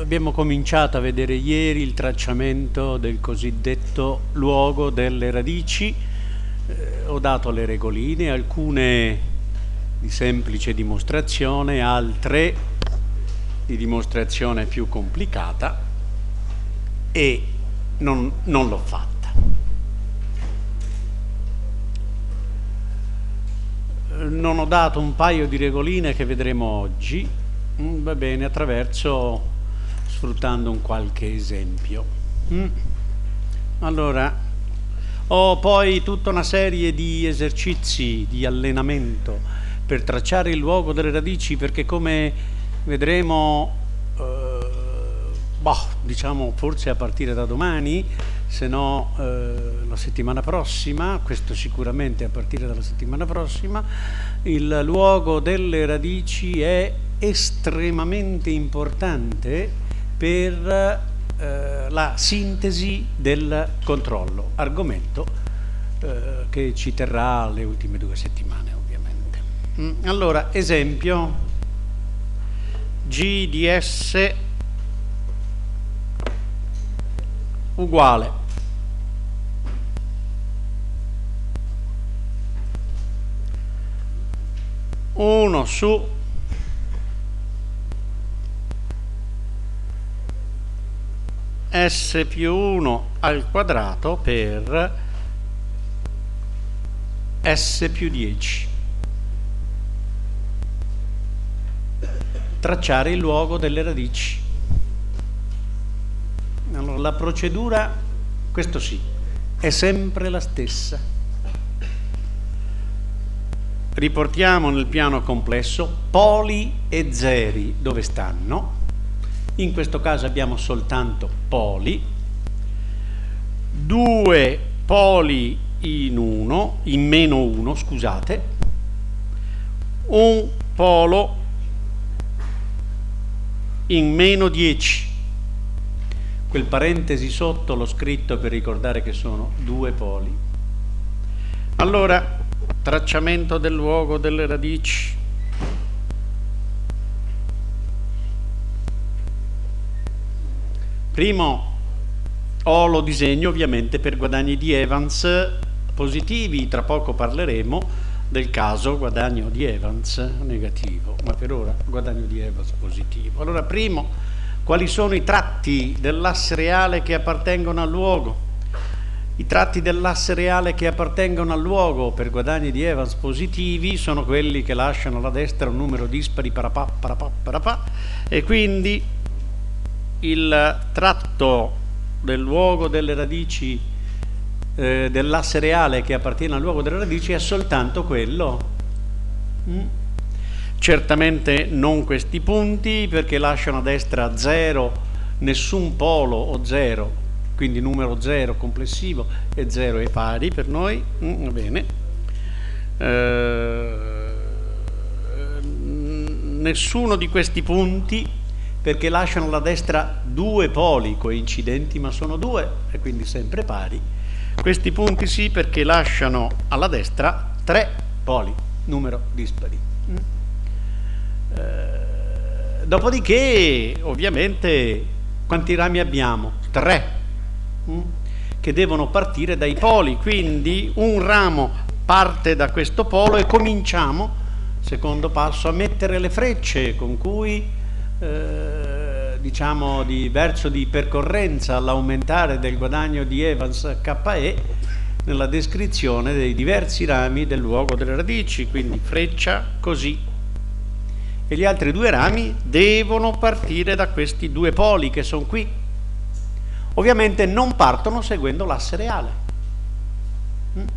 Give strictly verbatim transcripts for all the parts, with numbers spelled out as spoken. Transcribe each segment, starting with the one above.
abbiamo cominciato a vedere ieri il tracciamento del cosiddetto luogo delle radici. Eh, ho dato le regoline, alcune di semplice dimostrazione, altre di dimostrazione più complicata, e non, non l'ho fatta. Non ho dato un paio di regoline che vedremo oggi, mm, va bene, attraverso, sfruttando un qualche esempio. Mm. Allora, ho poi tutta una serie di esercizi di allenamento per tracciare il luogo delle radici, perché come vedremo, eh, boh, diciamo forse a partire da domani, se no eh, la settimana prossima, questo sicuramente a partire dalla settimana prossima, il luogo delle radici è estremamente importante per eh, la sintesi del controllo, argomento eh, che ci terrà le ultime due settimane ovviamente. Mm. Allora, esempio, G di S uguale uno su S più uno al quadrato per S più dieci. Tracciare il luogo delle radici. Allora, la procedura, questo sì, è sempre la stessa. Riportiamo nel piano complesso poli e zeri dove stanno. In questo caso abbiamo soltanto poli, due poli in uno, in meno uno, scusate, un polo in meno dieci. Quel parentesi sotto l'ho scritto per ricordare che sono due poli. Allora, tracciamento del luogo delle radici. Primo O lo disegno ovviamente per guadagni di Evans positivi, tra poco parleremo del caso guadagno di Evans negativo, ma per ora guadagno di Evans positivo. Allora, primo, quali sono i tratti dell'asse reale che appartengono al luogo? I tratti dell'asse reale che appartengono al luogo per guadagni di Evans positivi sono quelli che lasciano alla destra un numero dispari parapà, parapà, parapà, e quindi il tratto del luogo delle radici eh, dell'asse reale che appartiene al luogo delle radici è soltanto quello. Mm. Certamente non questi punti, perché lasciano a destra zero, nessun polo o zero, quindi numero zero complessivo e zero è pari per noi. Mm, va bene. Eh, nessuno di questi punti, perché lasciano alla destra due poli coincidenti, ma sono due e quindi sempre pari. Questi punti sì, perché lasciano alla destra tre poli, numero dispari. Mm. Eh, dopodiché, ovviamente, quanti rami abbiamo? Tre, mm, che devono partire dai poli, quindi un ramo parte da questo polo e cominciamo, secondo passo, a mettere le frecce con cui Eh, diciamo di verso di percorrenza all'aumentare del guadagno di Evans K E nella descrizione dei diversi rami del luogo delle radici, quindi freccia così, e gli altri due rami devono partire da questi due poli che sono qui. Ovviamente non partono seguendo l'asse reale, mm.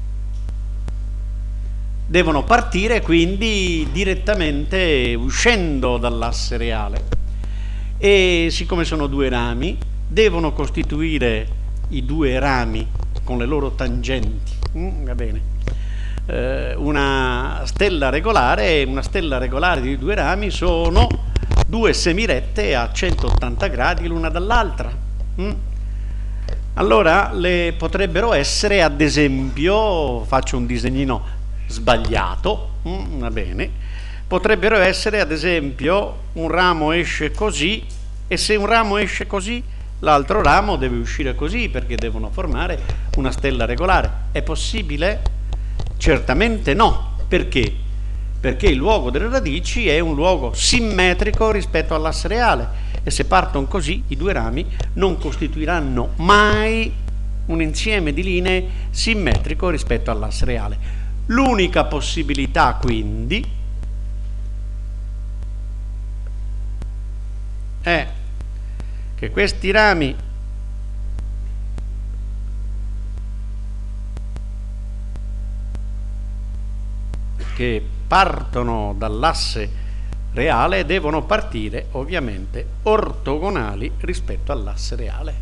devono partire quindi direttamente uscendo dall'asse reale, e siccome sono due rami devono costituire i due rami con le loro tangenti. Mm, va bene. Eh, una stella regolare una stella regolare di due rami sono due semirette a centottanta gradi l'una dall'altra. Mm. Allora le potrebbero essere, ad esempio, faccio un disegnino sbagliato, mm, va bene, potrebbero essere ad esempio un ramo esce così E se un ramo esce così, l'altro ramo deve uscire così, perché devono formare una stella regolare. È possibile? Certamente no. Perché? Perché il luogo delle radici è un luogo simmetrico rispetto all'asse reale, e se partono così i due rami non costituiranno mai un insieme di linee simmetrico rispetto all'asse reale. L'unica possibilità quindi è che questi rami che partono dall'asse reale devono partire ovviamente ortogonali rispetto all'asse reale.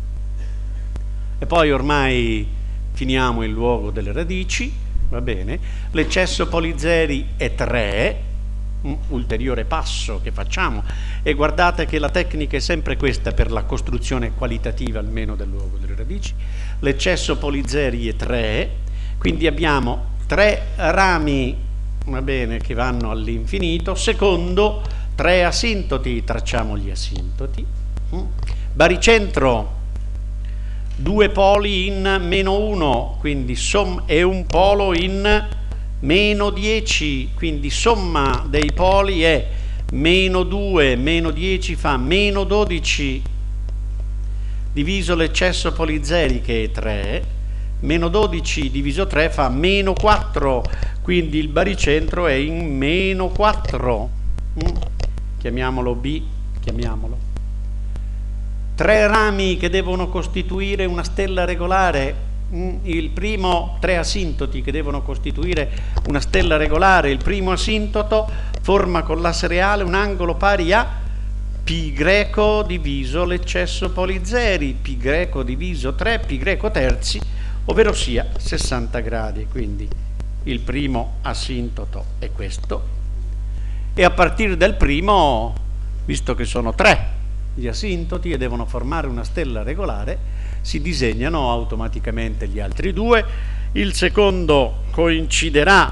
E poi ormai finiamo il luogo delle radici, va bene? L'eccesso polizeri è tre, un ulteriore passo che facciamo, e guardate che la tecnica è sempre questa per la costruzione qualitativa almeno del luogo delle radici. L'eccesso polizeri è tre, quindi abbiamo tre rami, va bene, che vanno all'infinito. Secondo, tre asintoti, tracciamo gli asintoti. Baricentro, due poli in meno uno, quindi som è un polo in meno dieci, quindi somma dei poli è meno due, meno dieci fa meno dodici, diviso l'eccesso polizeri che è tre, meno dodici diviso tre fa meno quattro, quindi il baricentro è in meno quattro. Mm. Chiamiamolo B, chiamiamolo. Tre rami che devono costituire una stella regolare. Mm. Il primo, tre asintoti che devono costituire una stella regolare. Il primo asintoto forma con l'asse reale un angolo pari a π greco diviso l'eccesso polizeri, π greco diviso tre, π greco terzi, ovvero sia sessanta gradi. Quindi il primo asintoto è questo, e a partire dal primo, visto che sono tre gli asintoti e devono formare una stella regolare, si disegnano automaticamente gli altri due. Il secondo coinciderà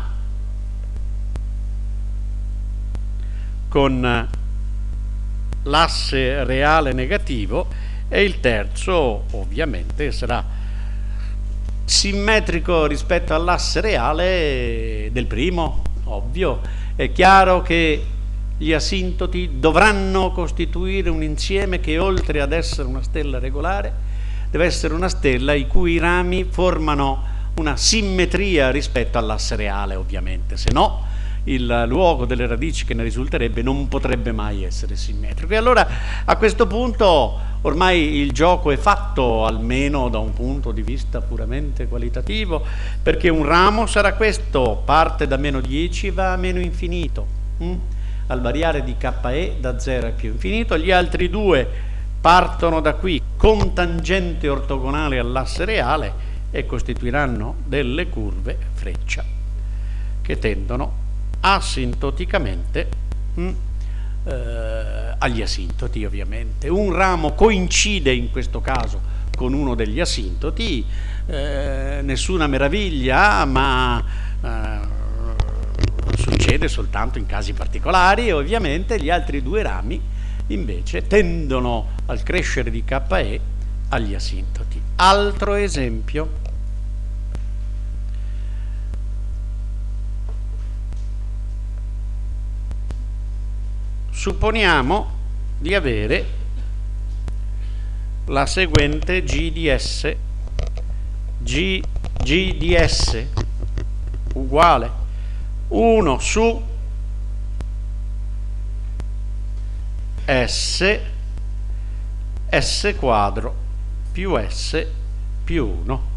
con l'asse reale negativo e il terzo ovviamente sarà simmetrico rispetto all'asse reale del primo. Ovvio, è chiaro che gli asintoti dovranno costituire un insieme che, oltre ad essere una stella regolare, deve essere una stella i cui rami formano una simmetria rispetto all'asse reale, ovviamente, se no il luogo delle radici che ne risulterebbe non potrebbe mai essere simmetrico. E allora a questo punto ormai il gioco è fatto, almeno da un punto di vista puramente qualitativo, perché un ramo sarà questo, parte da meno dieci e va a meno infinito, mm? al variare di K E da zero a più infinito. Gli altri due partono da qui con tangente ortogonale all'asse reale e costituiranno delle curve freccia che tendono asintoticamente mh, eh, agli asintoti, ovviamente. Un ramo coincide in questo caso con uno degli asintoti, eh, nessuna meraviglia, ma eh, succede soltanto in casi particolari, e ovviamente gli altri due rami invece tendono al crescere di K E agli asintoti. Altro esempio. Supponiamo di avere la seguente G di S, G, G di S uguale uno su S, S quadro più S più uno.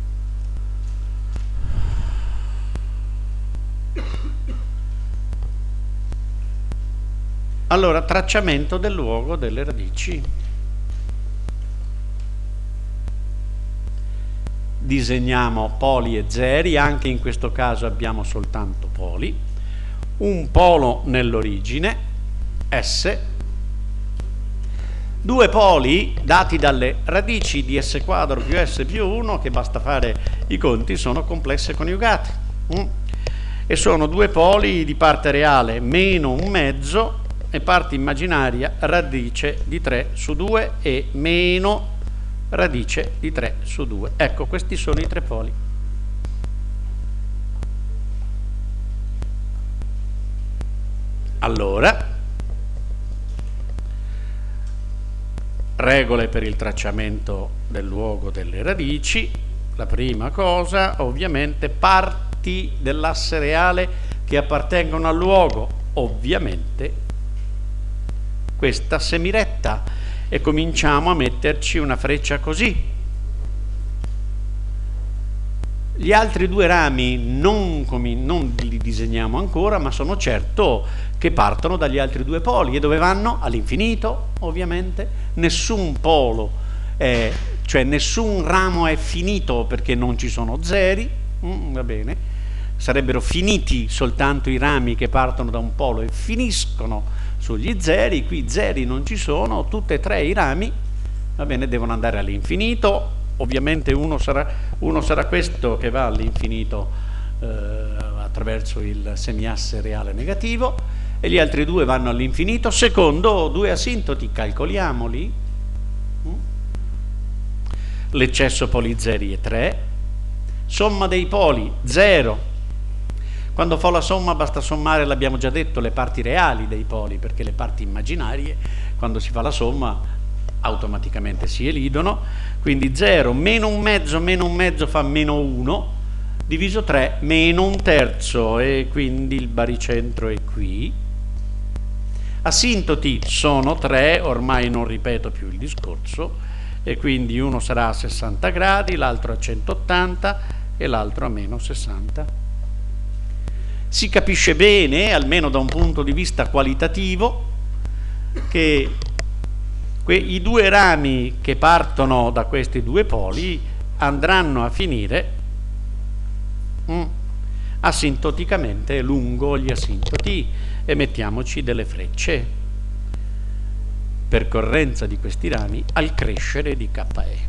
Allora, tracciamento del luogo delle radici. Disegniamo poli e zeri, anche in questo caso abbiamo soltanto poli. Un polo nell'origine, S. Due poli dati dalle radici di S quadro più S più uno, che basta fare i conti, sono complesse coniugate. Mm. E sono due poli di parte reale meno un mezzo e parte immaginaria radice di tre su due e meno radice di tre su due. Ecco, questi sono i tre poli. Allora, regole per il tracciamento del luogo delle radici. La prima cosa, ovviamente, parti dell'asse reale che appartengono al luogo, ovviamente questa semiretta, e cominciamo a metterci una freccia così. Gli altri due rami non, non li disegniamo ancora, ma sono certo che partono dagli altri due poli. E dove vanno? All'infinito, ovviamente. Nessun polo, è, cioè nessun ramo è finito perché non ci sono zeri, mm, va bene. Sarebbero finiti soltanto i rami che partono da un polo e finiscono sugli zeri. Qui zeri non ci sono, tutti e tre i rami, va bene, devono andare all'infinito. Ovviamente uno sarà, uno sarà questo che va all'infinito eh, attraverso il semiasse reale negativo, e gli altri due vanno all'infinito secondo due asintoti, calcoliamoli. L'eccesso poli zeri è tre, somma dei poli zero. Quando fa la somma basta sommare, l'abbiamo già detto, le parti reali dei poli, perché le parti immaginarie, quando si fa la somma, automaticamente si elidono. Quindi zero meno un mezzo meno un mezzo fa meno uno, diviso tre meno un terzo, e quindi il baricentro è qui. Asintoti sono tre, ormai non ripeto più il discorso, e quindi uno sarà a sessanta gradi, l'altro a centottanta e l'altro a meno sessanta. Si capisce bene, almeno da un punto di vista qualitativo, che i due rami che partono da questi due poli andranno a finire mm, asintoticamente lungo gli asintoti, e mettiamoci delle frecce. Percorrenza di questi rami al crescere di K E.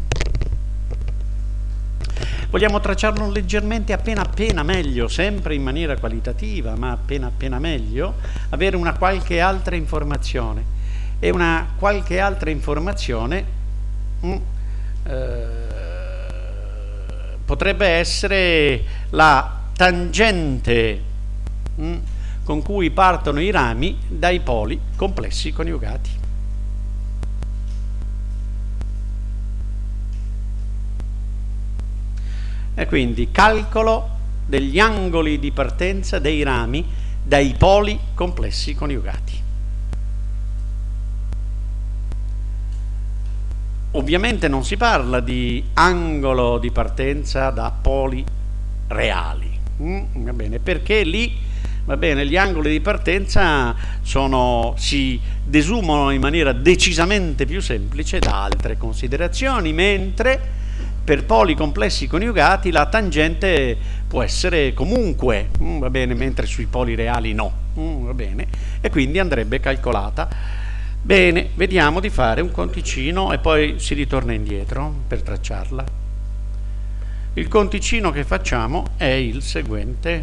Vogliamo tracciarlo leggermente, appena appena meglio, sempre in maniera qualitativa, ma appena appena meglio, avere una qualche altra informazione. E una qualche altra informazione mh, eh, potrebbe essere la tangente mh, con cui partono i rami dai poli complessi coniugati. E quindi calcolo degli angoli di partenza dei rami dai poli complessi coniugati. Ovviamente non si parla di angolo di partenza da poli reali, mm, va bene, perché lì, va bene, gli angoli di partenza sono, si desumano in maniera decisamente più semplice da altre considerazioni, mentre per poli complessi coniugati la tangente può essere comunque, mm, va bene, mentre sui poli reali no, mm, va bene, e quindi andrebbe calcolata. Bene, vediamo di fare un conticino e poi si ritorna indietro per tracciarla. Il conticino che facciamo è il seguente.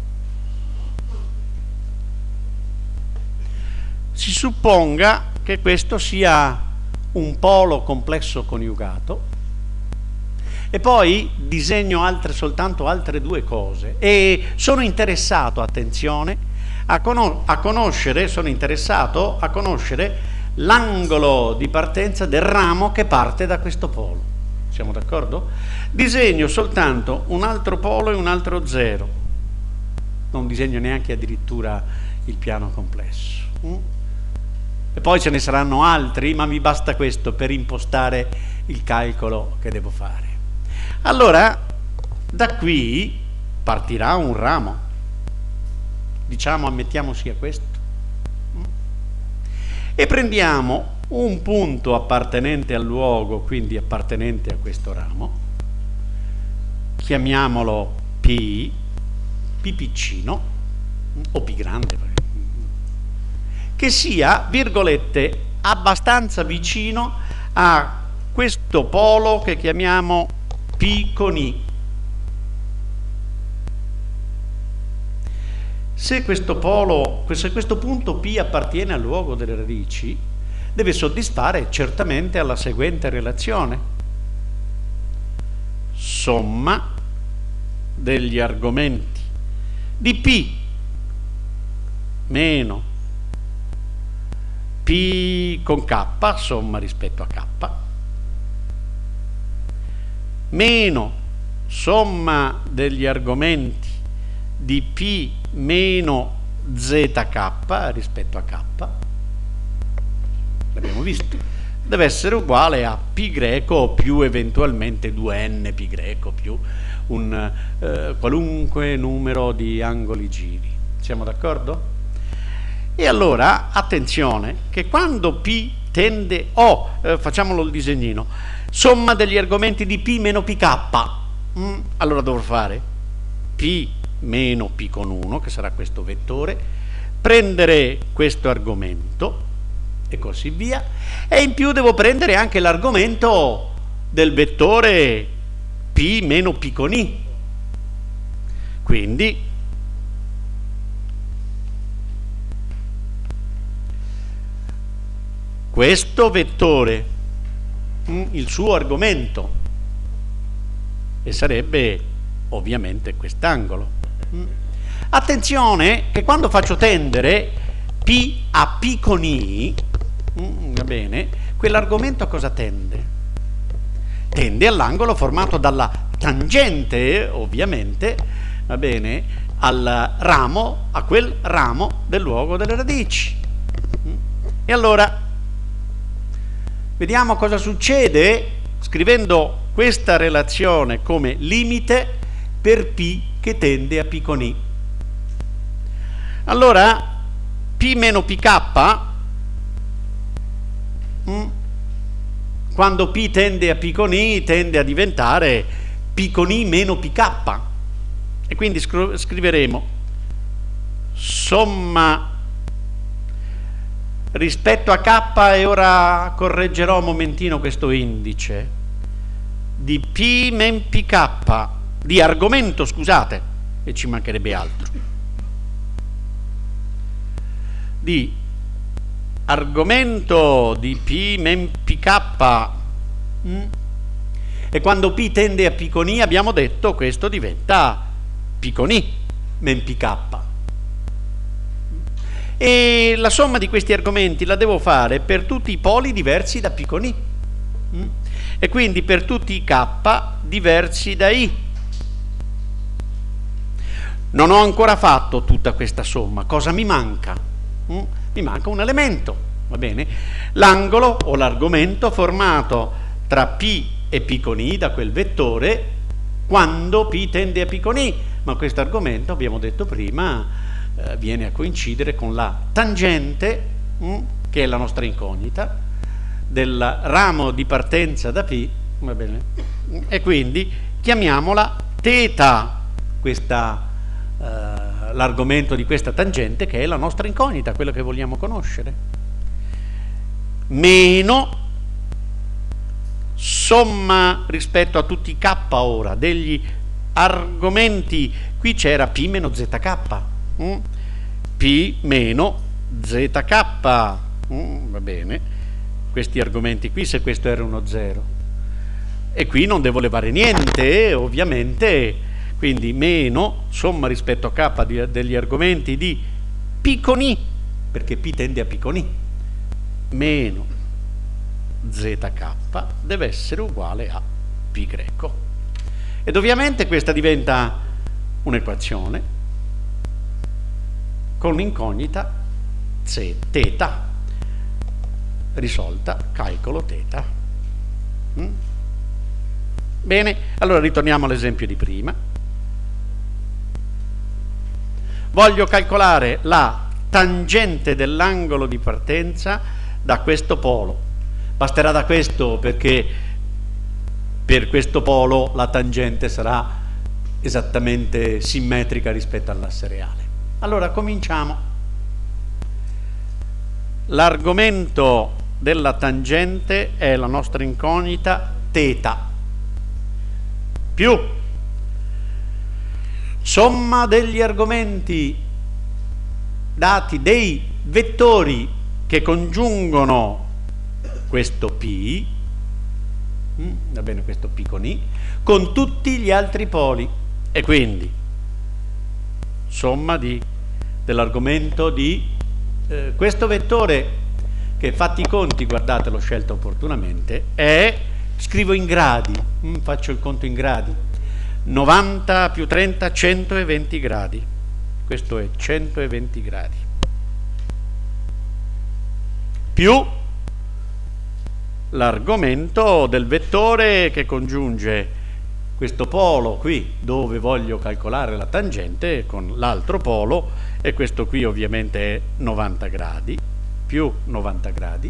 Si supponga che questo sia un polo complesso coniugato, e poi disegno altre, soltanto altre due cose, e sono interessato, attenzione, A, conos a conoscere, sono interessato a conoscere l'angolo di partenza del ramo che parte da questo polo. Siamo d'accordo? Disegno soltanto un altro polo e un altro zero. Non disegno neanche addirittura il piano complesso. Mm? E poi ce ne saranno altri, ma mi basta questo per impostare il calcolo che devo fare. Allora, da qui partirà un ramo. Diciamo, ammettiamo sia questo, e prendiamo un punto appartenente al luogo, quindi appartenente a questo ramo, chiamiamolo P, P piccino o P grande, che sia, virgolette, abbastanza vicino a questo polo che chiamiamo P con I. Se questo polo, se questo punto P appartiene al luogo delle radici, deve soddisfare certamente alla seguente relazione: somma degli argomenti di P meno P con K, somma rispetto a K, meno somma degli argomenti di P meno zk rispetto a K, l'abbiamo visto, deve essere uguale a P greco più eventualmente due n P greco più un eh, qualunque numero di angoli giri. Siamo d'accordo? E allora, attenzione, che quando P tende, oh, eh, facciamolo il disegnino, somma degli argomenti di P meno pk, mm, allora dovrò fare P meno P con uno, che sarà questo vettore, prendere questo argomento e così via, e in più devo prendere anche l'argomento del vettore P meno P con I. Quindi questo vettore, il suo argomento, e sarebbe ovviamente quest'angolo. Attenzione che quando faccio tendere P a P con I, va bene, quell'argomento a cosa tende? Tende all'angolo formato dalla tangente, ovviamente, va bene, al ramo, a quel ramo del luogo delle radici. E allora vediamo cosa succede scrivendo questa relazione come limite per P che tende a P con I. Allora P meno pk, mm, quando P tende a P con I, tende a diventare P con I meno pk, e quindi scri scriveremo somma rispetto a K, e ora correggerò un momentino questo indice, di P men pk, di argomento, scusate, e ci mancherebbe altro, di argomento di P men pk, mm? E quando P tende a P con I, abbiamo detto, questo diventa P con I men pk. E la somma di questi argomenti la devo fare per tutti i poli diversi da P con I, mm? E quindi per tutti i K diversi da I. Non ho ancora fatto tutta questa somma. Cosa mi manca? Mm? Mi manca un elemento, va bene? L'angolo o l'argomento formato tra P e P con I da quel vettore quando P tende a P con I, ma questo argomento, abbiamo detto prima, eh, viene a coincidere con la tangente, mm, che è la nostra incognita, del ramo di partenza da P, va bene? E quindi chiamiamola θ, questa Uh, l'argomento di questa tangente, che è la nostra incognita, quella che vogliamo conoscere, meno somma rispetto a tutti i K ora degli argomenti, qui c'era P meno zk, mm? P meno zk, mm? Va bene, questi argomenti qui, se questo era uno zero, e qui non devo levare niente, ovviamente. Quindi meno somma rispetto a K di, degli argomenti di P con I, perché P tende a P con I, meno zk deve essere uguale a P greco. Ed ovviamente questa diventa un'equazione con l'incognita θ, risolta, calcolo θ. Mm? Bene, allora ritorniamo all'esempio di prima. Voglio calcolare la tangente dell'angolo di partenza da questo polo. Basterà da questo, perché per questo polo la tangente sarà esattamente simmetrica rispetto all'asse reale. Allora cominciamo. L'argomento della tangente è la nostra incognita θ più somma degli argomenti dati dei vettori che congiungono questo P, mm, va bene, questo P con I, con tutti gli altri poli, e quindi somma di, dell'argomento di eh, questo vettore che, fatti i conti, guardate, l'ho scelto opportunamente, è, scrivo in gradi, mm, faccio il conto in gradi, novanta più trenta, centoventi gradi. Questo è centoventi gradi, più l'argomento del vettore che congiunge questo polo qui, dove voglio calcolare la tangente, con l'altro polo, e questo qui ovviamente è novanta gradi, più novanta gradi.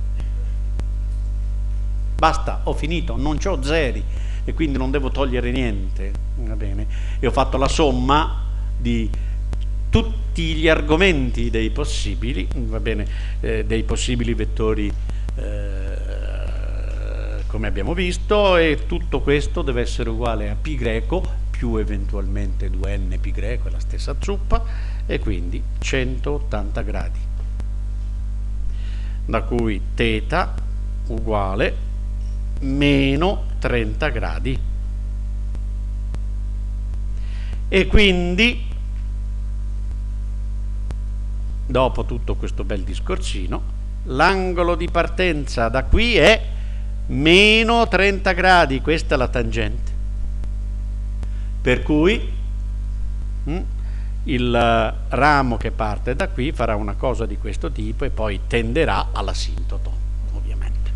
Basta, ho finito, non c'ho zeri e quindi non devo togliere niente, va bene? E ho fatto la somma di tutti gli argomenti dei possibili, va bene, eh, dei possibili vettori, eh, come abbiamo visto, e tutto questo deve essere uguale a π greco più eventualmente due n π greco, è la stessa zuppa, e quindi centottanta gradi, da cui θ uguale meno trenta gradi. E quindi, dopo tutto questo bel discorsino, l'angolo di partenza da qui è meno trenta gradi, questa è la tangente, per cui hm, il ramo che parte da qui farà una cosa di questo tipo e poi tenderà all'asintoto, ovviamente.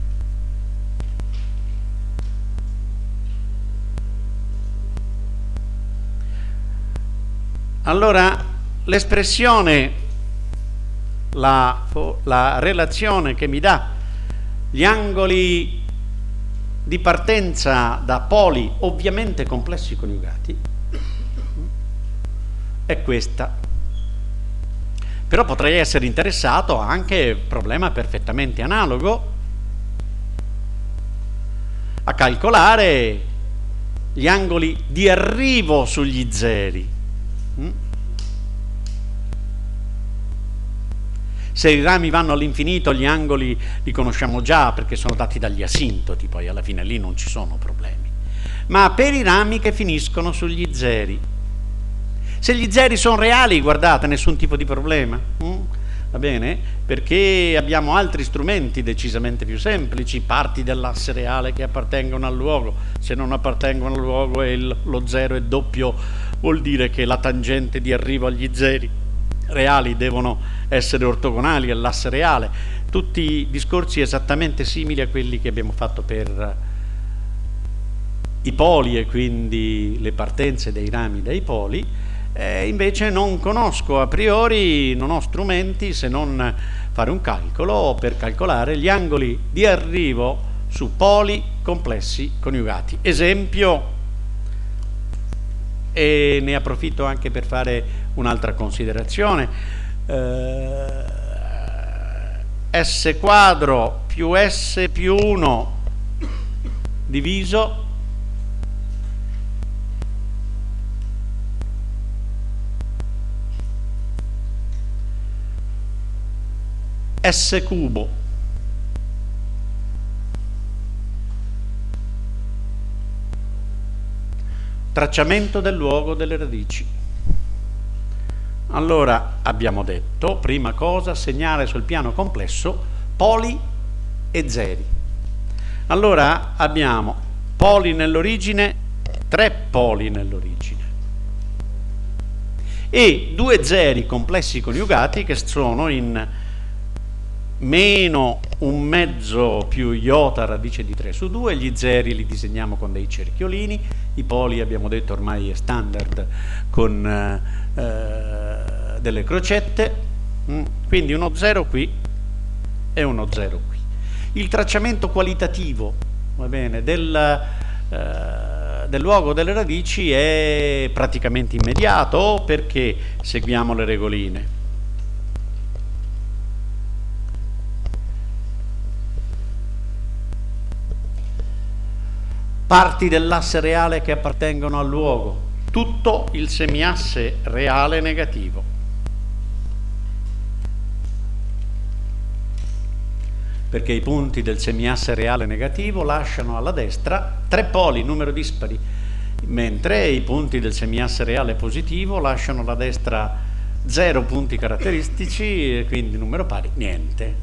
Allora, l'espressione, la, la relazione che mi dà gli angoli di partenza da poli ovviamente complessi coniugati è questa. Però potrei essere interessato anche, problema perfettamente analogo, a calcolare gli angoli di arrivo sugli zeri. Se i rami vanno all'infinito, gli angoli li conosciamo già perché sono dati dagli asintoti, poi alla fine lì non ci sono problemi. Ma per i rami che finiscono sugli zeri, se gli zeri sono reali, guardate, nessun tipo di problema, mm? Va bene? Perché abbiamo altri strumenti decisamente più semplici, parti dell'asse reale che appartengono al luogo. Se non appartengono al luogo e il, lo zero è doppio, vuol dire che la tangente di arrivo agli zeri reali devono essere ortogonali all'asse reale. Tutti discorsi esattamente simili a quelli che abbiamo fatto per i poli e quindi le partenze dei rami dai poli. Eh, invece non conosco a priori, non ho strumenti se non fare un calcolo per calcolare gli angoli di arrivo su poli complessi coniugati. Esempio, e ne approfitto anche per fare un'altra considerazione, eh, S quadro più S più uno diviso S cubo tracciamento del luogo delle radici. Allora abbiamo detto, prima cosa, segnare sul piano complesso poli e zeri. Allora abbiamo poli nell'origine, tre poli nell'origine e due zeri complessi coniugati che sono in meno un mezzo più iota radice di tre su due, gli zeri li disegniamo con dei cerchiolini, i poli abbiamo detto ormai è standard con eh, delle crocette, mm. Quindi uno zero qui e uno zero qui. Il tracciamento qualitativo, va bene, del, eh, del luogo delle radici è praticamente immediato perché seguiamo le regoline. Parti dell'asse reale che appartengono al luogo, tutto il semiasse reale negativo. perché i punti del semiasse reale negativo lasciano alla destra tre poli, numero dispari, mentre i punti del semiasse reale positivo lasciano alla destra zero punti caratteristici e quindi numero pari niente.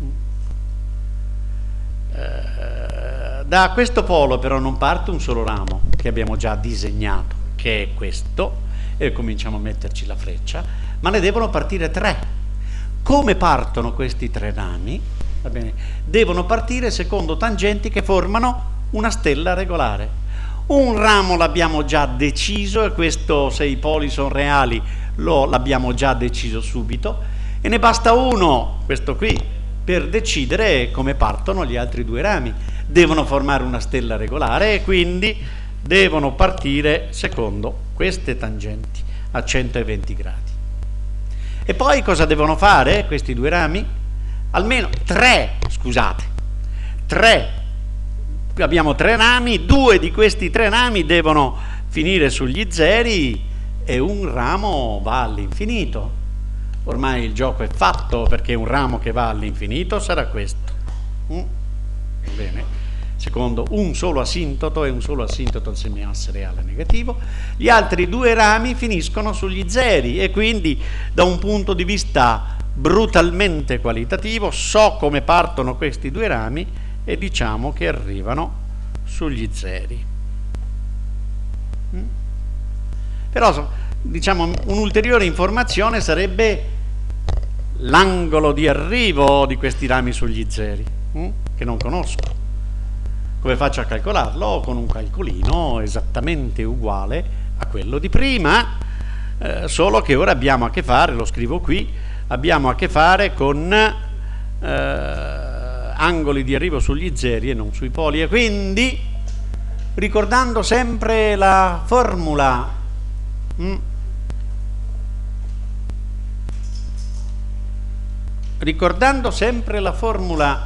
Eh, da questo polo però non parte un solo ramo che abbiamo già disegnato, che è questo, e cominciamo a metterci la freccia, ma ne devono partire tre. Come partono questi tre rami? Va bene, devono partire secondo tangenti che formano una stella regolare. Un ramo l'abbiamo già deciso, e questo, se i poli sono reali, lo l'abbiamo già deciso subito, e ne basta uno, questo qui, per decidere come partono gli altri due rami. Devono formare una stella regolare e quindi devono partire secondo queste tangenti a centoventi gradi. E poi cosa devono fare questi due rami? Almeno tre, scusate, tre. Abbiamo tre rami, due di questi tre rami devono finire sugli zeri e un ramo va all'infinito. Ormai il gioco è fatto, perché un ramo che va all'infinito sarà questo. Mm? Bene, secondo un solo asintoto e un solo asintoto al semiasse reale negativo. Gli altri due rami finiscono sugli zeri e quindi da un punto di vista brutalmente qualitativo so come partono questi due rami e diciamo che arrivano sugli zeri. Mm? Però diciamo un'ulteriore informazione sarebbe l'angolo di arrivo di questi rami sugli zeri, mm? che non conosco. Come faccio a calcolarlo? Con un calcolino esattamente uguale a quello di prima, eh, solo che ora abbiamo a che fare, lo scrivo qui, abbiamo a che fare con eh, angoli di arrivo sugli zeri e non sui poli, e quindi ricordando sempre la formula mm, ricordando sempre la formula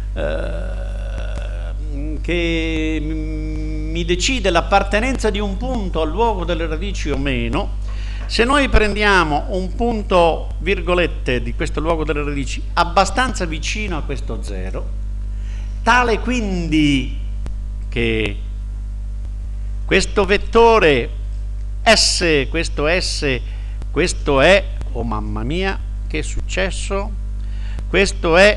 eh, che mi decide l'appartenenza di un punto al luogo delle radici o meno. Se noi prendiamo un punto, virgolette, di questo luogo delle radici abbastanza vicino a questo zero, tale quindi che questo vettore S, questo S, questo è, oh mamma mia, che è successo? Questo è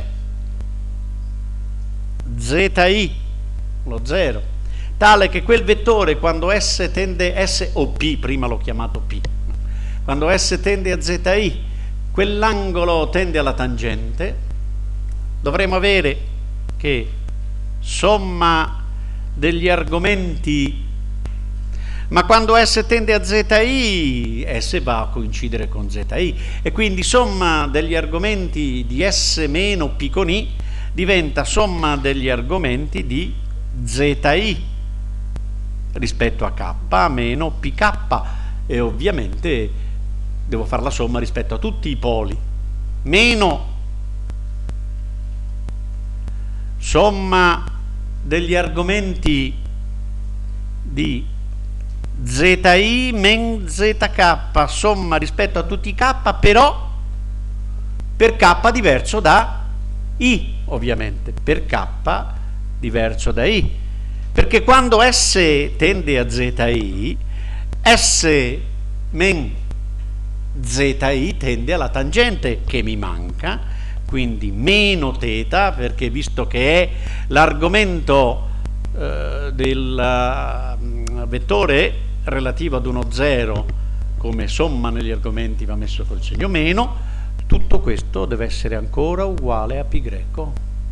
zi, lo zero, tale che quel vettore quando S tende, S o P, prima l'ho chiamato P, quando S tende a zi, quell'angolo tende alla tangente, dovremo avere che somma degli argomenti, ma quando S tende a zi, S va a coincidere con zi, e quindi somma degli argomenti di S meno P con I diventa somma degli argomenti di zi rispetto a K meno P K, e ovviamente devo fare la somma rispetto a tutti i poli, meno somma degli argomenti di zi men zk, somma rispetto a tutti i K, però per K diverso da I, ovviamente, per K diverso da I, perché quando S tende a zi, S men zi tende alla tangente che mi manca, quindi meno θ, perché visto che è l'argomento eh, del uh, vettore relativo ad uno zero, come somma negli argomenti va messo col segno meno, tutto questo deve essere ancora uguale a π greco.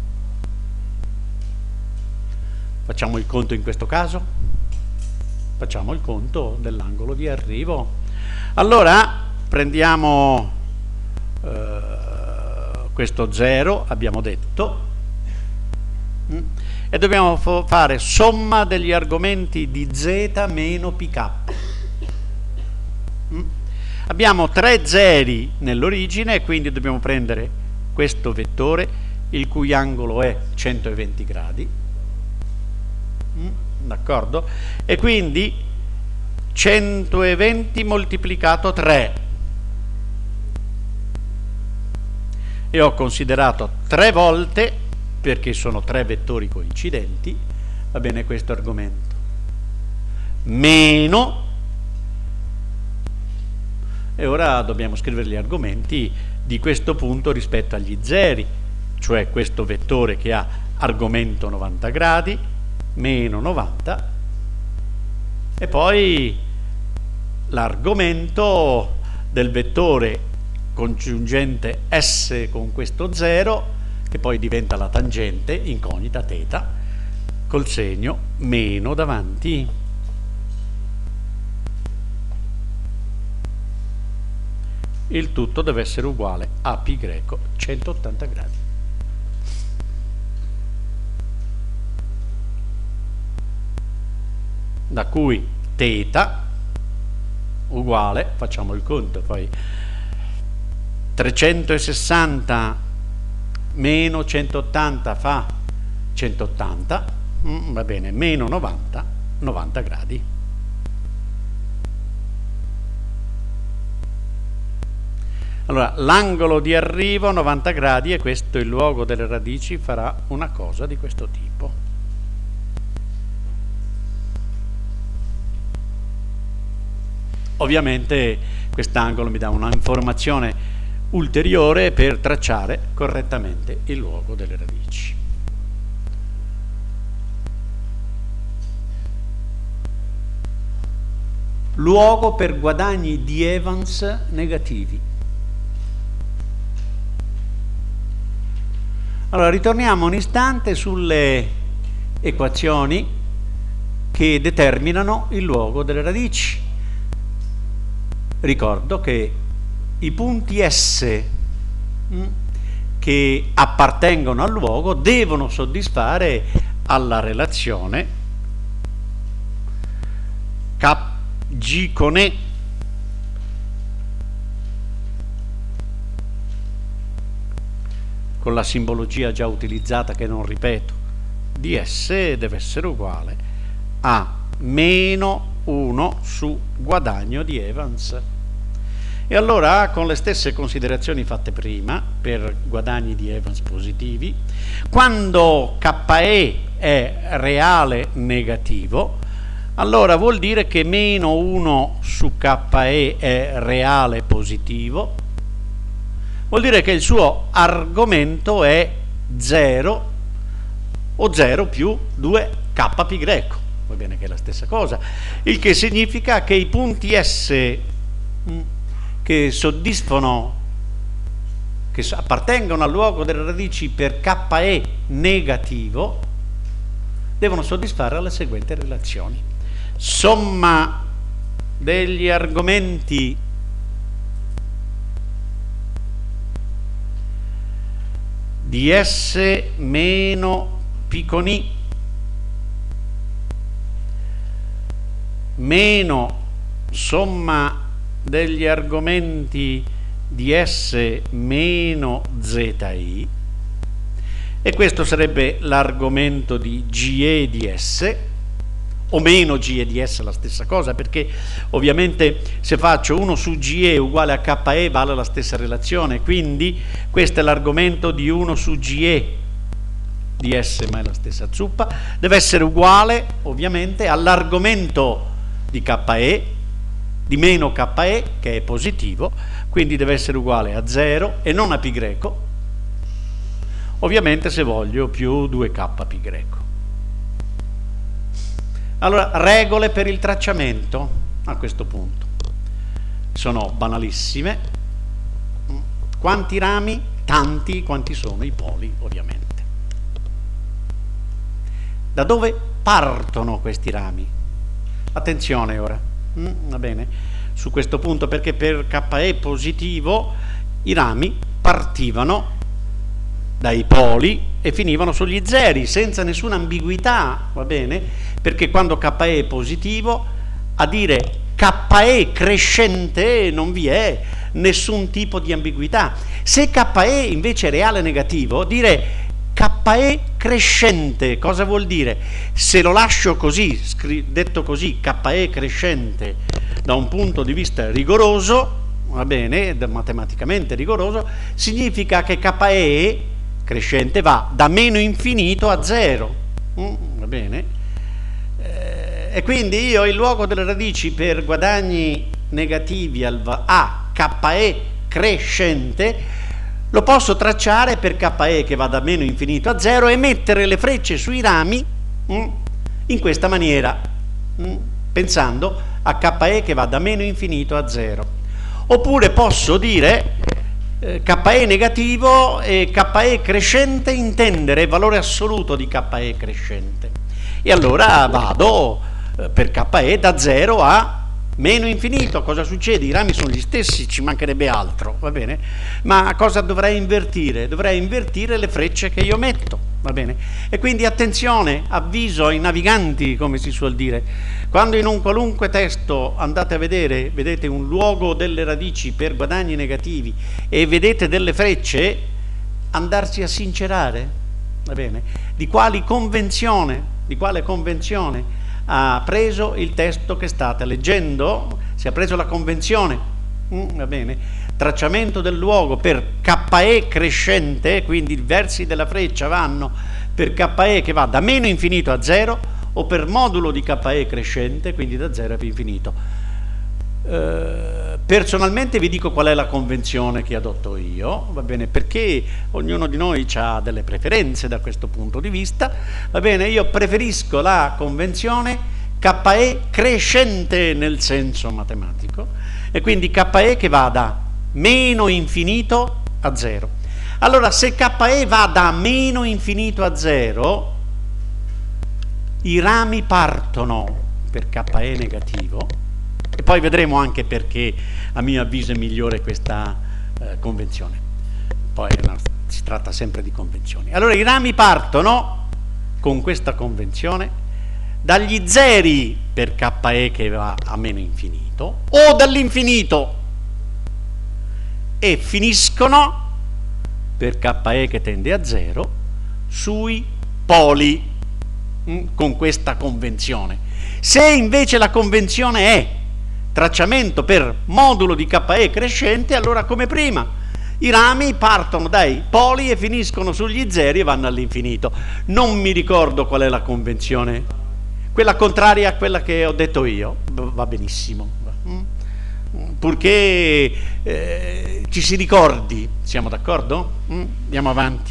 Facciamo il conto in questo caso? Facciamo il conto dell'angolo di arrivo. Allora prendiamo eh, questo zero, abbiamo detto, mm, e dobbiamo fare somma degli argomenti di z meno pk. Mm. Abbiamo tre zeri nell'origine, quindi dobbiamo prendere questo vettore, il cui angolo è centoventi gradi, mm, d'accordo? E quindi centoventi moltiplicato tre, e ho considerato tre volte perché sono tre vettori coincidenti, va bene questo argomento, meno, e ora dobbiamo scrivere gli argomenti di questo punto rispetto agli zeri, cioè questo vettore che ha argomento novanta gradi, meno novanta, e poi l'argomento del vettore congiungente S con questo zero, che poi diventa la tangente incognita θ, col segno meno davanti. Il tutto deve essere uguale a π greco centottanta gradi. Da cui θ uguale, facciamo il conto poi, trecentosessanta meno centottanta fa centottanta, mm, va bene, meno novanta, novanta gradi. Allora, l'angolo di arrivo novanta gradi, e questo il luogo delle radici farà una cosa di questo tipo. Ovviamente quest'angolo mi dà una informazione ulteriore per tracciare correttamente il luogo delle radici. Luogo per guadagni di Evans negativi. Allora, ritorniamo un istante sulle equazioni che determinano il luogo delle radici. Ricordo che i punti S mh, che appartengono al luogo devono soddisfare alla relazione K G con E con la simbologia già utilizzata, che non ripeto, di S deve essere uguale a meno uno su guadagno di Evans. E allora, con le stesse considerazioni fatte prima per guadagni di Evans positivi, quando K E è reale negativo, allora vuol dire che meno uno su K E è reale positivo, vuol dire che il suo argomento è zero o zero più due K π greco, va bene che è la stessa cosa, il che significa che i punti S mh, che soddisfano, che appartengono al luogo delle radici per K E negativo, devono soddisfare le seguenti relazioni: somma degli argomenti di S meno π con I meno somma degli argomenti di S meno zi, e questo sarebbe l'argomento di G E di S, o meno G E di S, la stessa cosa, perché ovviamente se faccio uno su G E uguale a K E vale la stessa relazione, quindi questo è l'argomento di uno su G E di S, ma è la stessa zuppa, deve essere uguale ovviamente all'argomento di K E, di meno K E, che è positivo, quindi deve essere uguale a zero e non a π greco, ovviamente se voglio più due K π greco. Allora, regole per il tracciamento a questo punto sono banalissime. Quanti rami? Tanti quanti sono i poli, ovviamente. Da dove partono questi rami? Attenzione ora. Mm, va bene, su questo punto, perché per K E positivo i rami partivano dai poli e finivano sugli zeri senza nessuna ambiguità, va bene? Perché quando K E è positivo, a dire K E crescente non vi è nessun tipo di ambiguità. Se K E invece è reale negativo, dire K E crescente cosa vuol dire? Se lo lascio così, detto così, K E crescente da un punto di vista rigoroso, va bene, matematicamente rigoroso, significa che K E crescente va da meno infinito a zero. Mm, va bene? Eh, e quindi io il luogo delle radici per guadagni negativi al a Ke crescente lo posso tracciare per Ke che va da meno infinito a zero e mettere le frecce sui rami mm, in questa maniera, mm, pensando a Ke che va da meno infinito a zero. Oppure posso dire eh, Ke negativo e Ke crescente, intendere valore assoluto di Ke crescente. E allora vado eh, per Ke da zero a meno infinito. Cosa succede? I rami sono gli stessi, ci mancherebbe altro, va bene? Ma cosa dovrei invertire? Dovrei invertire le frecce che io metto, va bene? E quindi attenzione, avviso ai naviganti, come si suol dire, quando in un qualunque testo andate a vedere, vedete un luogo delle radici per guadagni negativi e vedete delle frecce, andarsi a sincerare, va bene? Di quali convenzione, di quale convenzione ha preso il testo che state leggendo, si è preso la convenzione, mm, va bene, tracciamento del luogo per Ke crescente, quindi i versi della freccia vanno per Ke che va da meno infinito a zero o per modulo di Ke crescente, quindi da zero a più infinito. Eh, personalmente vi dico qual è la convenzione che adotto io, va bene, perché ognuno di noi ha delle preferenze da questo punto di vista, va bene, io preferisco la convenzione Ke crescente nel senso matematico e quindi Ke che va da meno infinito a zero. Allora se Ke va da meno infinito a zero, i rami partono per Ke negativo. E poi vedremo anche perché a mio avviso è migliore questa eh, convenzione. Poi no, si tratta sempre di convenzioni. Allora i rami partono con questa convenzione dagli zeri per Ke che va a meno infinito o dall'infinito e finiscono per Ke che tende a zero sui poli mh, con questa convenzione. Se invece la convenzione è tracciamento per modulo di Ke crescente, allora come prima i rami partono dai poli e finiscono sugli zeri e vanno all'infinito. Non mi ricordo qual è la convenzione, quella contraria a quella che ho detto io, va benissimo, purché eh, ci si ricordi, siamo d'accordo? Andiamo avanti.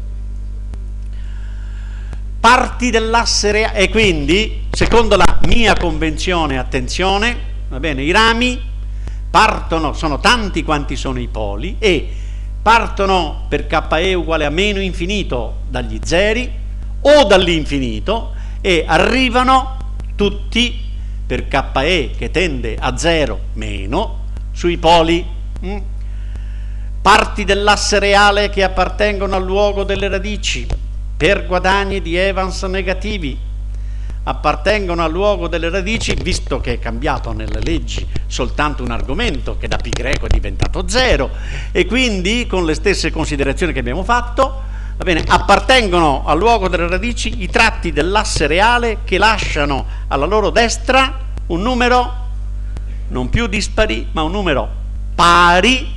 Parti dell'asse reale, e quindi secondo la mia convenzione, attenzione, va bene, i rami partono, sono tanti quanti sono i poli, e partono per Ke uguale a meno infinito dagli zeri o dall'infinito e arrivano tutti per Ke che tende a zero meno sui poli. Mm? Parti dell'asse reale che appartengono al luogo delle radici per guadagni di Evans negativi appartengono al luogo delle radici, visto che è cambiato nelle leggi soltanto un argomento che da pi greco è diventato zero, e quindi con le stesse considerazioni che abbiamo fatto, va bene, appartengono al luogo delle radici i tratti dell'asse reale che lasciano alla loro destra un numero non più dispari ma un numero pari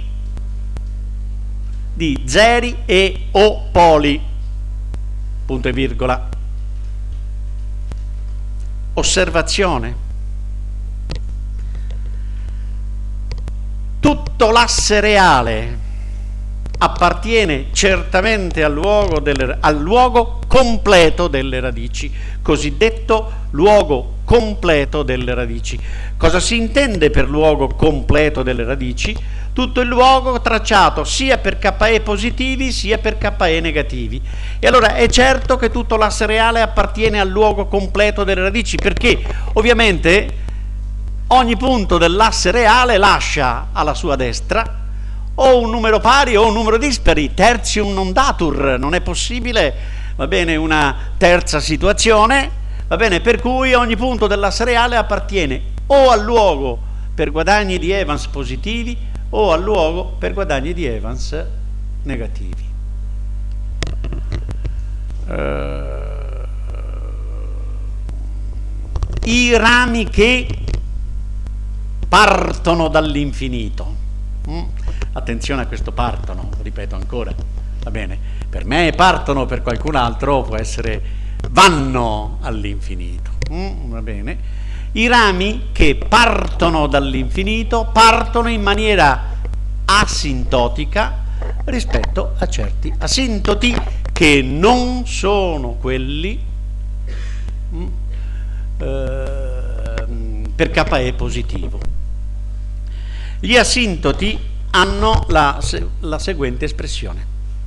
di zeri e o poli, punto e virgola. Osservazione: tutto l'asse reale appartiene certamente al luogo, delle, al luogo completo delle radici, cosiddetto luogo completo delle radici. Cosa si intende per luogo completo delle radici? Tutto il luogo tracciato sia per Ke positivi sia per Ke negativi. E allora è certo che tutto l'asse reale appartiene al luogo completo delle radici, perché ovviamente ogni punto dell'asse reale lascia alla sua destra o un numero pari o un numero dispari, tertium non datur, non è possibile, va bene, una terza situazione, va bene, per cui ogni punto dell'asse reale appartiene o al luogo per guadagni di Evans positivi o al luogo per guadagni di Evans negativi. Uh, I rami che partono dall'infinito. Mm? Attenzione a questo partono, ripeto ancora, Va bene, per me partono, per qualcun altro può essere vanno all'infinito. Mm, va bene. I rami che partono dall'infinito partono in maniera asintotica rispetto a certi asintoti che non sono quelli mm, eh, per K E positivo. Gli asintoti hanno la, la seguente espressione.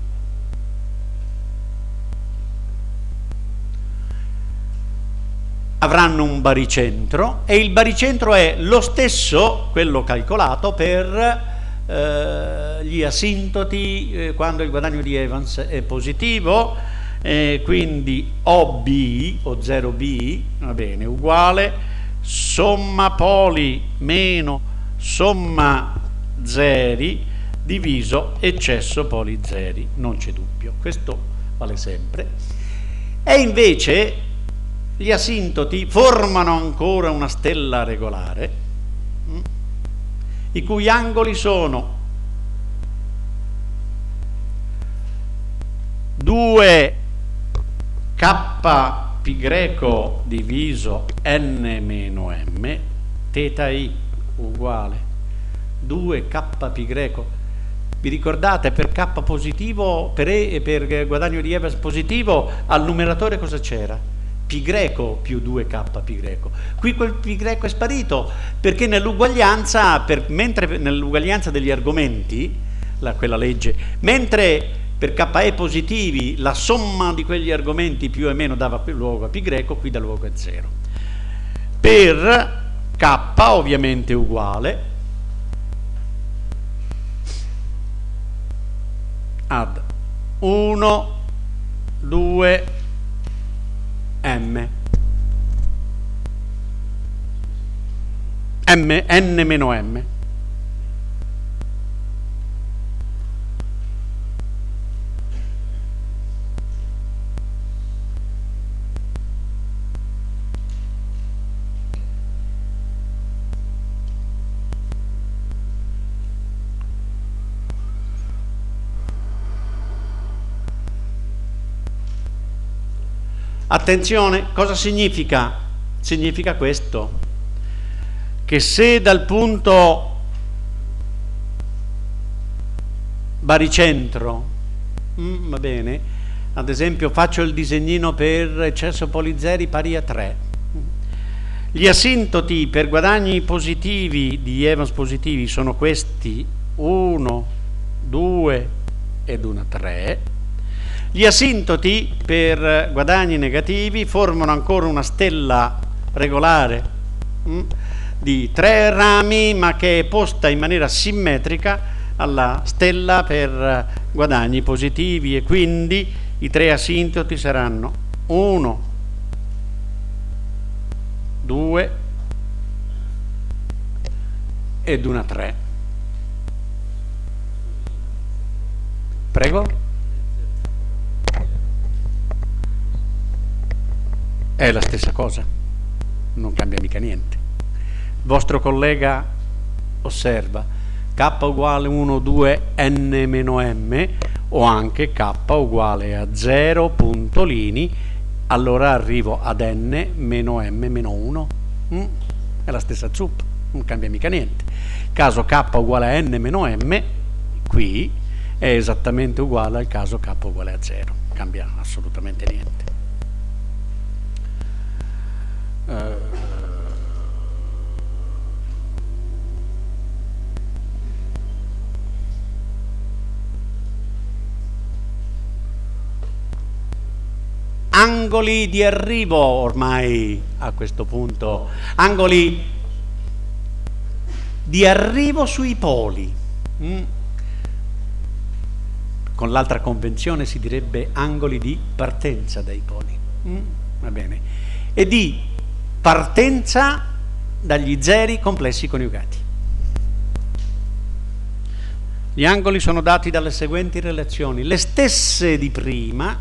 Avranno un baricentro e il baricentro è lo stesso, quello calcolato per eh, gli asintoti eh, quando il guadagno di Evans è positivo, eh, quindi O B o zero B, va bene, uguale somma poli meno somma zeri diviso eccesso poli zeri, non c'è dubbio, questo vale sempre. E invece gli asintoti formano ancora una stella regolare, mh, i cui angoli sono due K pi greco diviso n meno m, teta i uguale due K pi greco. Vi ricordate, per K positivo, per E e per guadagno di Evans positivo, al numeratore cosa c'era? Pi greco più due K pi greco. Qui quel pi greco è sparito perché nell'uguaglianza, per, mentre nell'uguaglianza degli argomenti, la, quella legge, mentre per K E positivi la somma di quegli argomenti più o meno dava luogo a pi greco, qui dà luogo a zero. Per K ovviamente uguale ad uno, due, m m n meno m. Attenzione, cosa significa? Significa questo, che se dal punto baricentro, mm, va bene, ad esempio faccio il disegnino per eccesso polizeri pari a tre, gli asintoti per guadagni positivi di Evans positivi sono questi, uno, due ed una tre. Gli asintoti per guadagni negativi formano ancora una stella regolare mh, di tre rami, ma che è posta in maniera simmetrica alla stella per guadagni positivi, e quindi i tre asintoti saranno uno, due ed una tre. Prego? È la stessa cosa, non cambia mica niente. Il vostro collega osserva K uguale uno, due, n meno m, o anche K uguale a zero puntolini, allora arrivo ad n meno m meno uno. Mm? È la stessa zuppa, non cambia mica niente. Caso K uguale a n meno m, qui è esattamente uguale al caso K uguale a zero, cambia assolutamente niente. Uh, angoli di arrivo ormai a questo punto, angoli di arrivo sui poli. Mm. Con l'altra convenzione si direbbe angoli di partenza dai poli. Mm. Va bene. E di partenza dagli zeri complessi coniugati. Gli angoli sono dati dalle seguenti relazioni, le stesse di prima.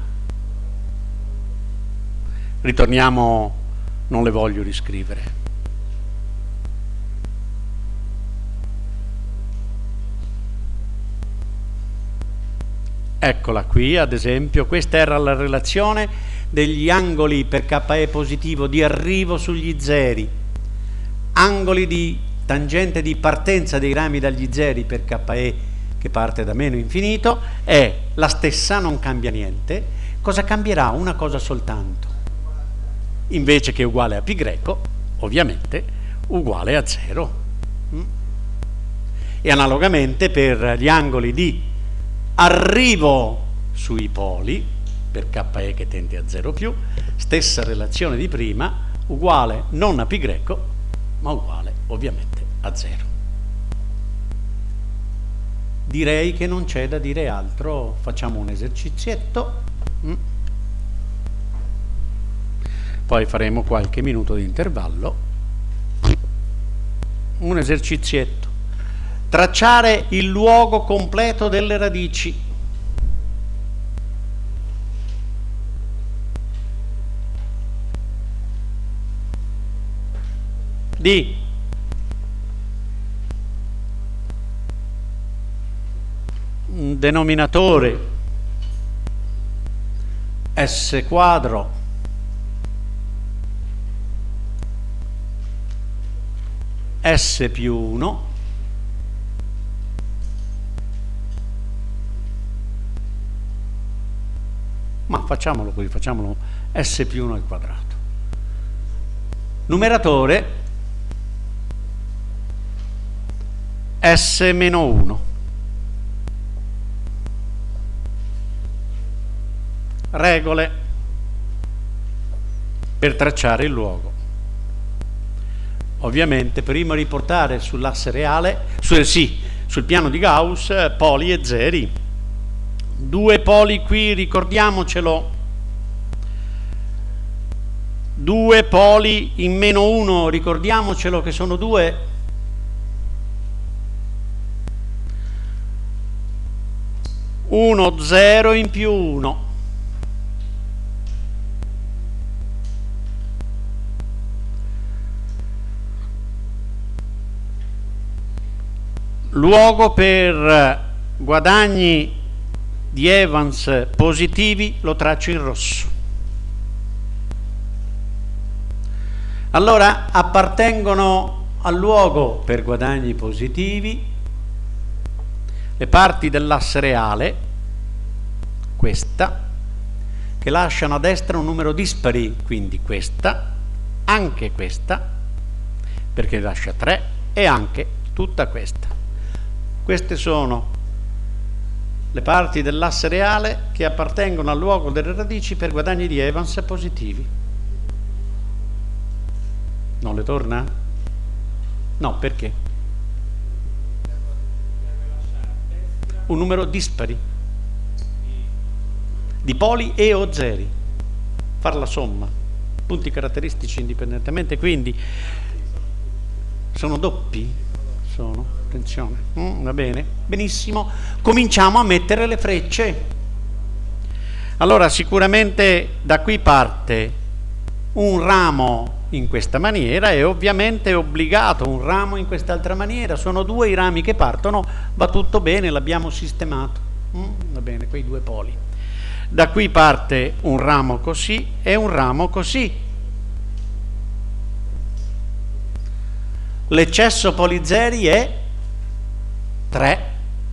Ritorniamo, non le voglio riscrivere. eccola qui ad esempio, questa era la relazione degli angoli per K E positivo di arrivo sugli zeri, angoli di tangente di partenza dei rami dagli zeri per K E che parte da meno infinito, è la stessa, non cambia niente. Cosa cambierà? Una cosa soltanto, invece che uguale a π greco, ovviamente uguale a zero. E analogamente per gli angoli di arrivo sui poli, per K E che tende a zero più, stessa relazione di prima, uguale non a π greco, ma uguale ovviamente a zero. Direi che non c'è da dire altro, facciamo un esercizietto, poi faremo qualche minuto di intervallo. Un esercizietto. Tracciare il luogo completo delle radici. Di un denominatore S quadro S più uno ma facciamolo così, facciamolo S più uno al quadrato. Numeratore S meno uno. Regole per tracciare il luogo. Ovviamente prima riportare sull'asse reale, su, sì, sul piano di Gauss, poli e zeri. Due poli qui, ricordiamocelo. Due poli in meno uno, ricordiamocelo che sono due. Uno, zero in più uno. Luogo per guadagni di Evans positivi lo traccio in rosso. Allora appartengono al luogo per guadagni positivi le parti dell'asse reale, questa, che lasciano a destra un numero dispari, quindi questa, anche questa, perché lascia tre, e anche tutta questa. Queste sono le parti dell'asse reale che appartengono al luogo delle radici per guadagni di Evans positivi. Non le torna? No, perché? Un numero dispari di poli e o zeri. Far la somma. Punti caratteristici indipendentemente, quindi sono doppi. Sono. Attenzione, mm, va bene, benissimo, cominciamo a mettere le frecce. Allora sicuramente da qui parte un ramo in questa maniera e ovviamente è obbligato un ramo in quest'altra maniera, sono due i rami che partono, va tutto bene, l'abbiamo sistemato, mm, va bene, quei due poli. Da qui parte un ramo così e un ramo così. L'eccesso polizeri è tre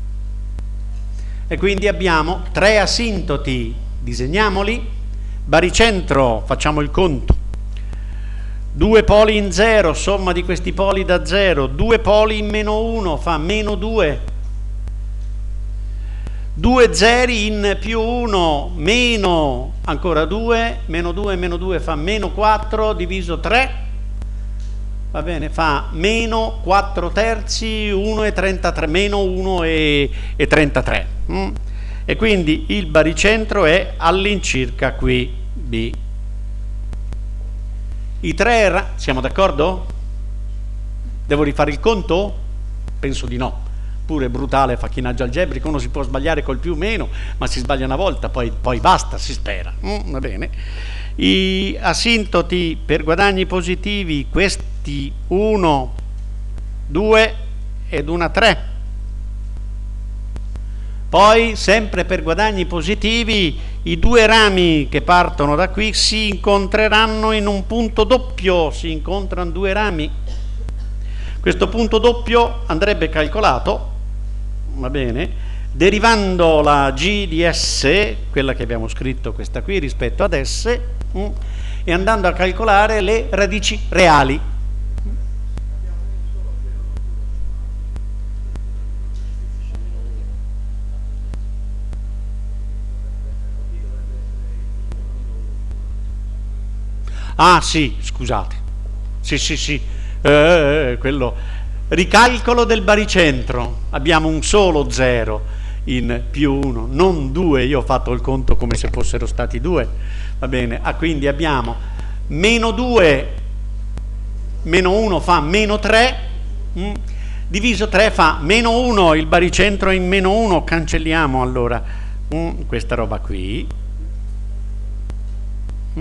e quindi abbiamo tre asintoti, disegniamoli. Baricentro, facciamo il conto, due poli in zero, somma di questi poli da zero, due poli in meno uno fa meno due, due zeri in più uno, meno ancora due, meno due, meno due fa meno quattro, diviso tre, va bene, fa meno quattro terzi, uno e trentatré, meno uno e trentatré. Mm? E quindi il baricentro è all'incirca qui B. I tre, siamo d'accordo? Devo rifare il conto? Penso di no. Pure brutale facchinaggio algebrico, uno si può sbagliare col più o meno, ma si sbaglia una volta, poi, poi basta, si spera. Mm? Va bene. I asintoti per guadagni positivi, questi uno, due ed una tre. Poi, sempre per guadagni positivi, i due rami che partono da qui si incontreranno in un punto doppio, si incontrano due rami. Questo punto doppio andrebbe calcolato, va bene, derivando la G di S, quella che abbiamo scritto questa qui rispetto ad S, mh, e andando a calcolare le radici reali. Ah sì, scusate, sì sì sì, eh, quello, ricalcolo del baricentro, abbiamo un solo zero in più uno, non due, io ho fatto il conto come se fossero stati due, va bene, ah, quindi abbiamo meno due, meno uno fa meno tre, mh, diviso tre fa meno uno, il baricentro è in meno uno, cancelliamo allora mh, questa roba qui, mh.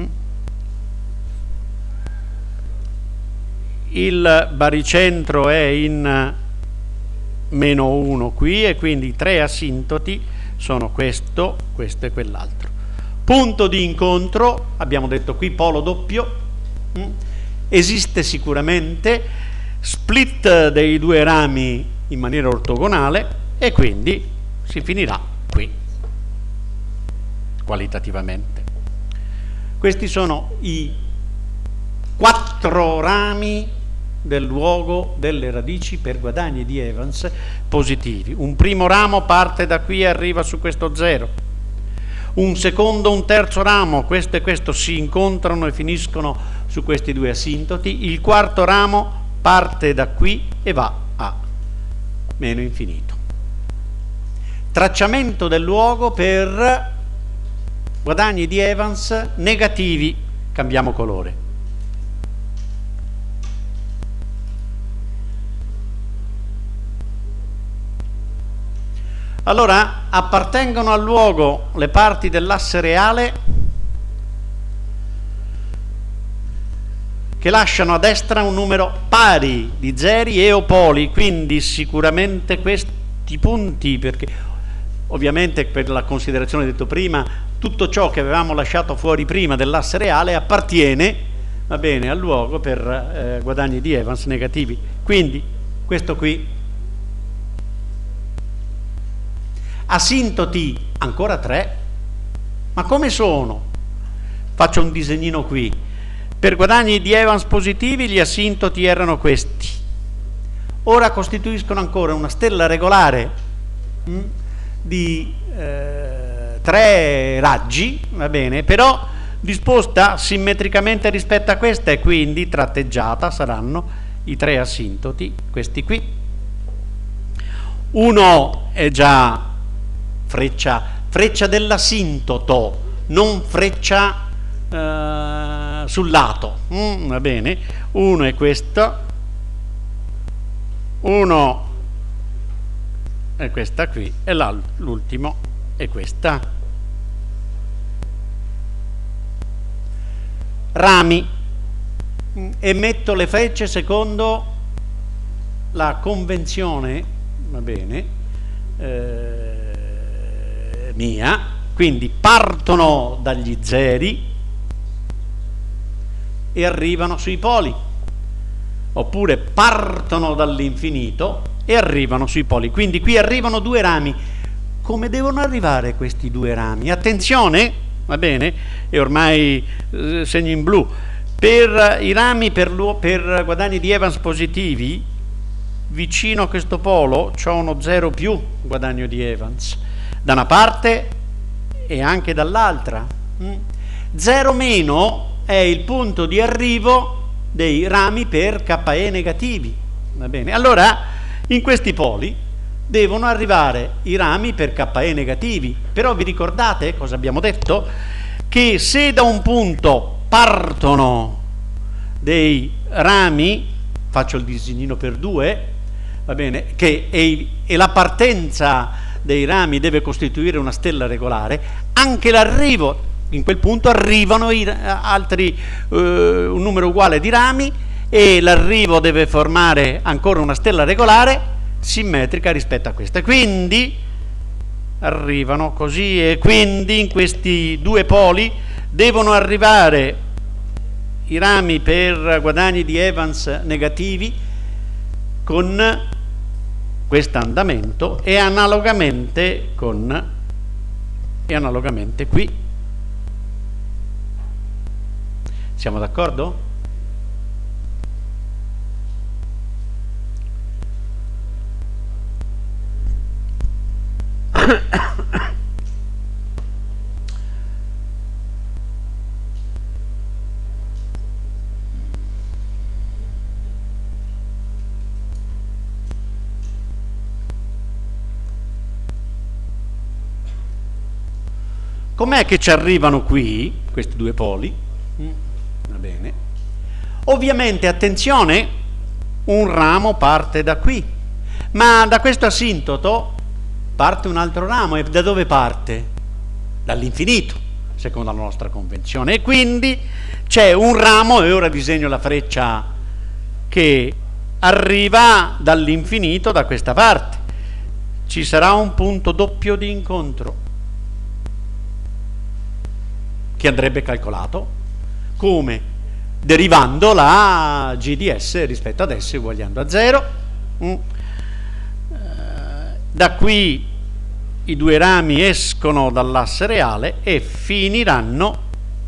Il baricentro è in meno uno qui e quindi i tre asintoti sono questo, questo e quell'altro. Punto di incontro, abbiamo detto qui polo doppio, mh, esiste sicuramente, split dei due rami in maniera ortogonale e quindi si finirà qui, qualitativamente. Questi sono i quattro rami del luogo delle radici per guadagni di Evans positivi. Un primo ramo parte da qui e arriva su questo zero, un secondo, un terzo ramo, questo e questo si incontrano e finiscono su questi due asintoti, il quarto ramo parte da qui e va a meno infinito. Tracciamento del luogo per guadagni di Evans negativi, cambiamo colore. Allora, appartengono al luogo le parti dell'asse reale che lasciano a destra un numero pari di zeri e o poli, quindi sicuramente questi punti, perché ovviamente per la considerazione detto prima, tutto ciò che avevamo lasciato fuori prima dell'asse reale appartiene, va bene, al luogo per eh, guadagni di Evans negativi. Quindi questo qui, asintoti ancora tre, ma come sono? Faccio un disegnino qui. Per guadagni di Evans positivi gli asintoti erano questi, ora costituiscono ancora una stella regolare mh, di eh, tre raggi, va bene, però disposta simmetricamente rispetto a questa e quindi tratteggiata saranno i tre asintoti, questi qui. Uno è già freccia, freccia dell'asintoto, non freccia eh, sul lato, mm, va bene, uno è questo, uno è questa qui e l'ultimo è questa. Rami, e metto le frecce secondo la convenzione, va bene, eh, mia, quindi partono dagli zeri e arrivano sui poli, oppure partono dall'infinito e arrivano sui poli. Quindi qui arrivano due rami. Come devono arrivare questi due rami? Attenzione, va bene, e ormai eh, segno in blu, per i rami per, per guadagni di Evans positivi, vicino a questo polo c'ho uno zero più guadagno di Evans, da una parte e anche dall'altra. Zero meno è il punto di arrivo dei rami per K E negativi, va bene? Allora, in questi poli devono arrivare i rami per K E negativi, però vi ricordate cosa abbiamo detto? Che se da un punto partono dei rami, faccio il disegnino per due, va bene, che è, è la partenza dei rami deve costituire una stella regolare, anche l'arrivo, in quel punto arrivano i, altri, eh, un numero uguale di rami e l'arrivo deve formare ancora una stella regolare simmetrica rispetto a questa. Quindi arrivano così, e quindi in questi due poli devono arrivare i rami per guadagni di Evans negativi con questo andamento, e analogamente con e analogamente qui. Siamo d'accordo? Com'è che ci arrivano qui questi due poli? Mm, va bene. Ovviamente, attenzione, un ramo parte da qui, ma da questo asintoto parte un altro ramo. E da dove parte? Dall'infinito, secondo la nostra convenzione. E quindi c'è un ramo, e ora disegno la freccia che arriva dall'infinito da questa parte. Ci sarà un punto doppio di incontro che andrebbe calcolato come derivando la G di S rispetto ad S uguagliando a zero. Mm. Eh, da qui i due rami escono dall'asse reale e finiranno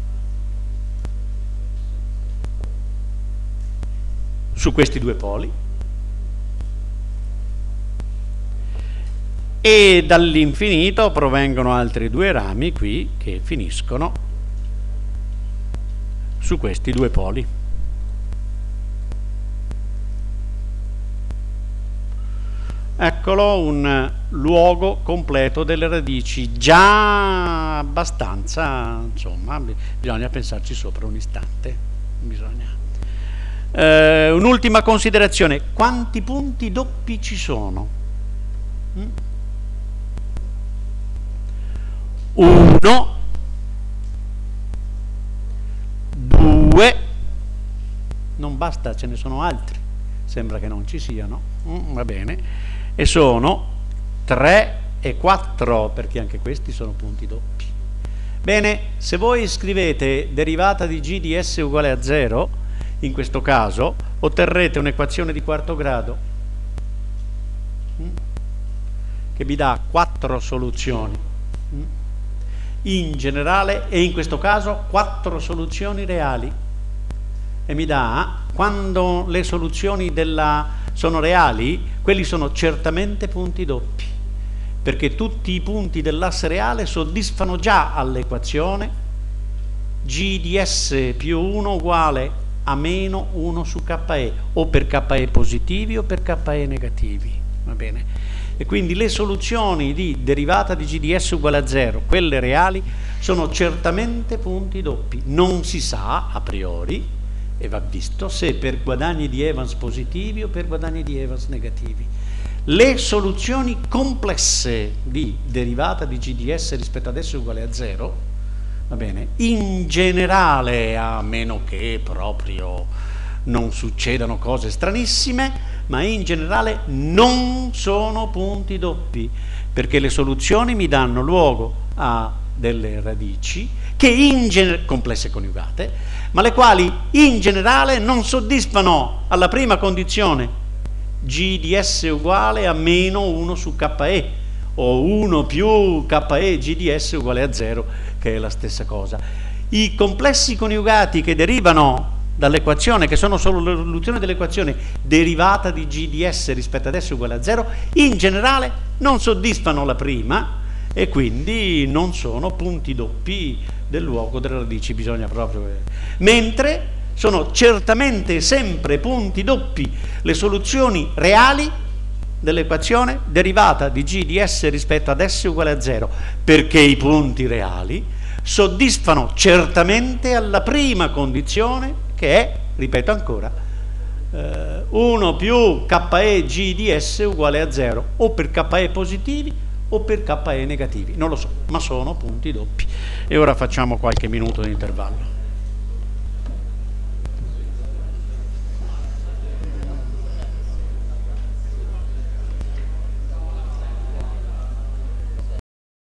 su questi due poli, e dall'infinito provengono altri due rami qui che finiscono su questi due poli. Eccolo un luogo completo delle radici, già abbastanza, insomma, bisogna pensarci sopra un istante. Bisogna. Eh, un'ultima considerazione: quanti punti doppi ci sono? Mm? Uno, due, non basta, ce ne sono altri, sembra che non ci siano, mm, va bene, e sono tre e quattro, perché anche questi sono punti doppi. Bene, se voi scrivete derivata di G di S uguale a zero, in questo caso otterrete un'equazione di quarto grado mm, che vi dà quattro soluzioni mm, in generale, e in questo caso quattro soluzioni reali, e mi dà, quando le soluzioni della sono reali, quelli sono certamente punti doppi, perché tutti i punti dell'asse reale soddisfano già all'equazione G di S più uno uguale a meno uno su K E, o per K E positivi o per K E negativi, va bene? E quindi le soluzioni di derivata di G di S uguale a zero, quelle reali, sono certamente punti doppi. Non si sa a priori, e va visto, se per guadagni di Evans positivi o per guadagni di Evans negativi. Le soluzioni complesse di derivata di G di S rispetto ad S uguale a zero, va bene, in generale, a meno che proprio non succedano cose stranissime, ma in generale non sono punti doppi, perché le soluzioni mi danno luogo a delle radici che in genere, complesse coniugate, ma le quali in generale non soddisfano alla prima condizione G di S uguale a meno uno su K E, o uno più K E G di S uguale a zero, che è la stessa cosa. I complessi coniugati che derivano dall'equazione, che sono solo la soluzione dell'equazione derivata di G di S rispetto ad S uguale a zero, in generale non soddisfano la prima e quindi non sono punti doppi del luogo delle radici, bisogna proprio vedere. Mentre sono certamente sempre punti doppi le soluzioni reali dell'equazione derivata di G di S rispetto ad S uguale a zero, perché i punti reali soddisfano certamente alla prima condizione, che è, ripeto ancora, eh, uno più K E G di S uguale a zero, o per K E positivi o per K E negativi, non lo so, ma sono punti doppi. E ora facciamo qualche minuto di intervallo.